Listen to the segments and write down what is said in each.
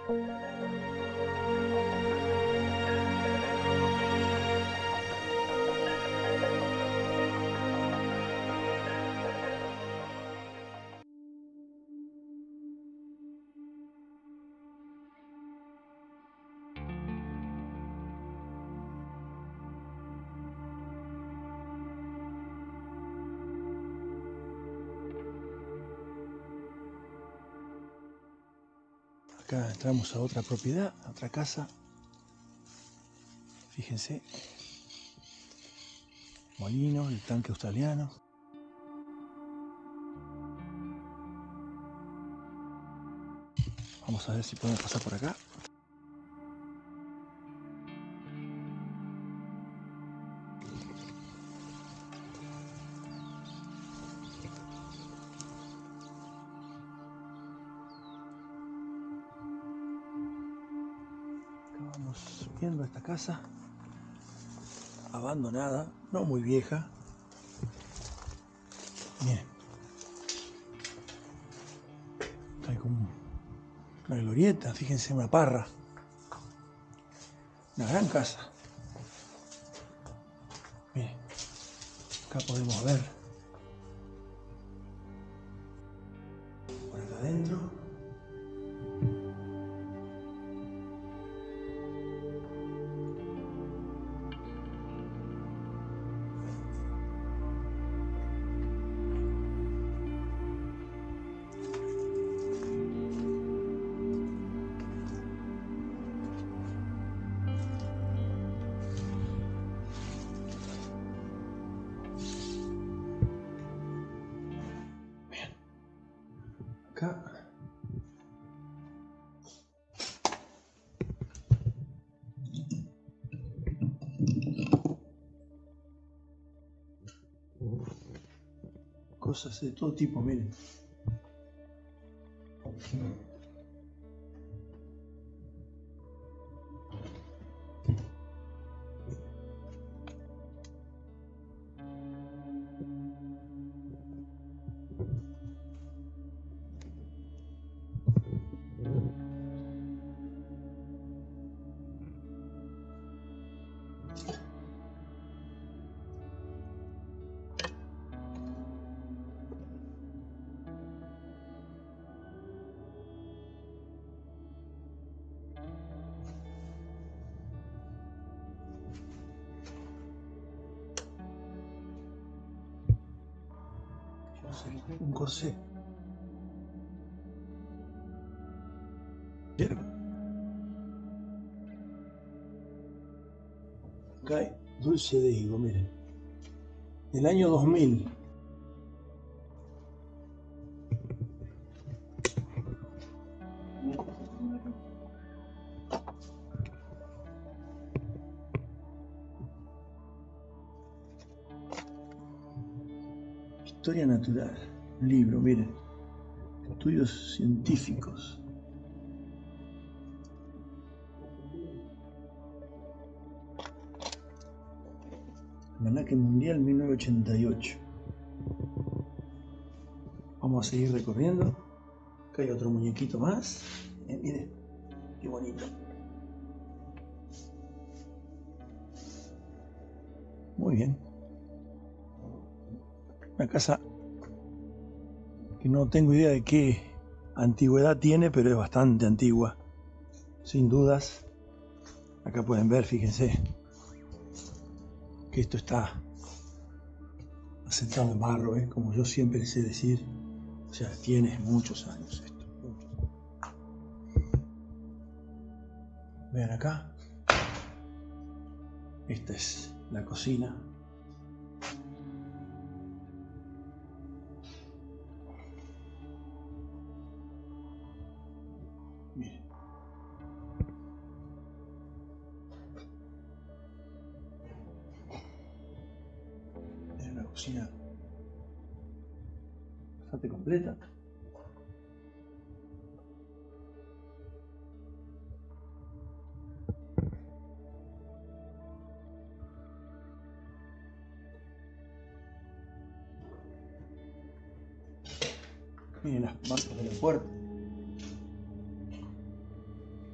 Acá entramos a otra propiedad, a otra casa. Fíjense. Molino, el tanque australiano. Vamos a ver si podemos pasar por acá. Vamos viendo esta casa abandonada, no muy vieja. Miren, hay como una glorieta, fíjense, una parra, una gran casa. Miren, acá podemos ver por acá adentro. Acá cosas de todo tipo, miren. Un corsé. Acá hay dulce de higo, miren. Del año 2000. Historia natural. Libro, miren. Estudios científicos. Almanaque Mundial 1988. Vamos a seguir recorriendo. Acá hay otro muñequito más. Miren, qué bonito. Muy bien. Una casa que no tengo idea de qué antigüedad tiene, pero es bastante antigua. Sin dudas. Acá pueden ver, fíjense, que esto está asentado en barro, como yo siempre sé decir. O sea, tiene muchos años esto. Vean acá. Esta es la cocina. Miren. Es una cocina bastante completa. Miren las marcas de la puerta.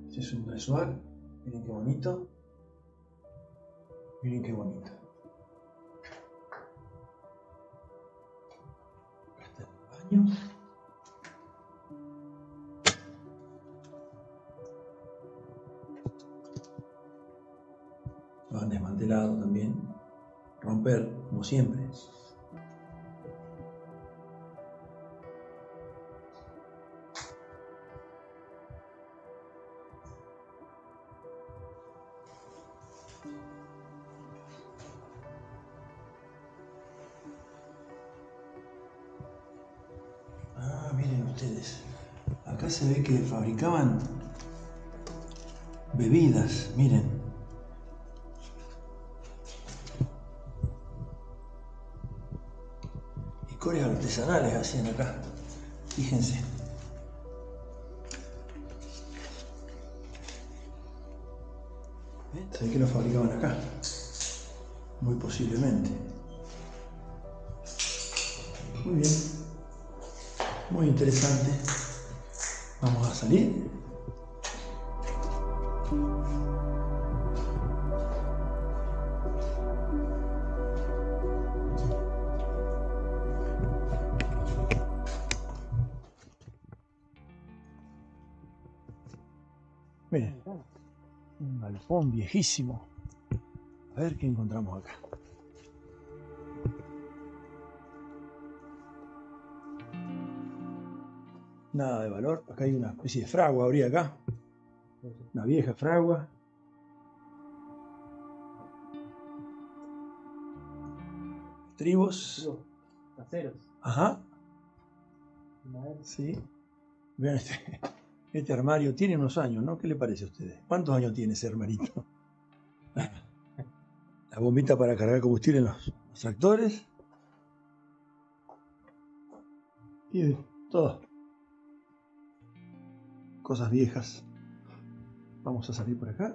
Este es un dressuar. Miren qué bonito. Miren qué bonito. Acá está el baño. Lo han desmantelado también. Romper, como siempre. Miren ustedes, acá se ve que fabricaban bebidas, miren. Licores artesanales hacían acá, fíjense. Se ve que lo fabricaban acá, muy posiblemente. Muy bien, muy interesante. Vamos a salir. Miren, un galpón viejísimo. A ver qué encontramos acá. Nada de valor. Acá hay una especie de fragua, habría acá. Una vieja fragua. Estribos. Caseros. Ajá. Sí. Vean este armario. Tiene unos años, ¿no? ¿Qué le parece a ustedes? ¿Cuántos años tiene ese armarito? La bombita para cargar combustible en los tractores. Y todo. Cosas viejas. Vamos a salir por acá.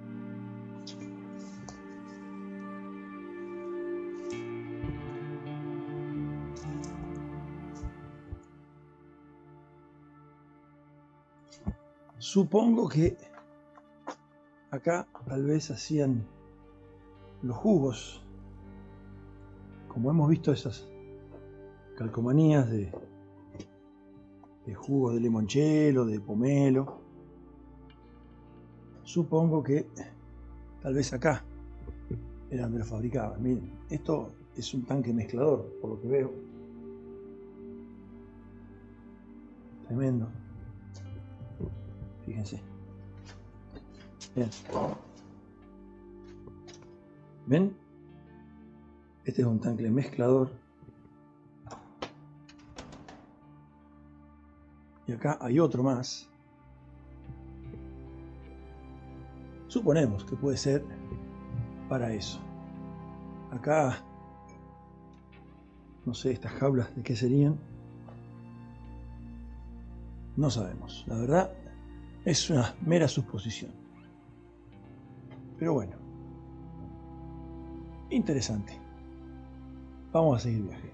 Supongo que acá tal vez hacían los jugos, como hemos visto esas calcomanías de jugos de limonchelo, de pomelo. Supongo que tal vez acá era donde lo fabricaban. Miren, esto es un tanque mezclador, por lo que veo. Tremendo. Fíjense. Bien. ¿Ven? Este es un tanque mezclador. Y acá hay otro más. Suponemos que puede ser para eso. Acá, no sé, estas jaulas de qué serían. No sabemos. La verdad, es una mera suposición. Pero bueno. Interesante. Vamos a seguir viaje.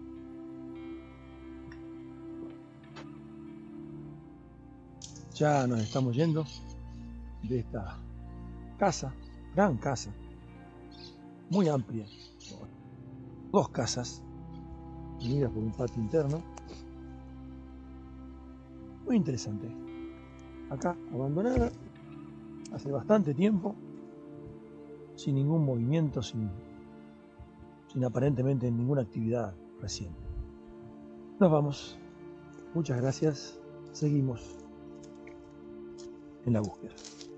Ya nos estamos yendo de esta casa, gran casa, muy amplia. Dos casas unidas por un patio interno. Muy interesante. Acá, abandonada, hace bastante tiempo, sin ningún movimiento, sin aparentemente ninguna actividad reciente. Nos vamos. Muchas gracias. Seguimos en la búsqueda.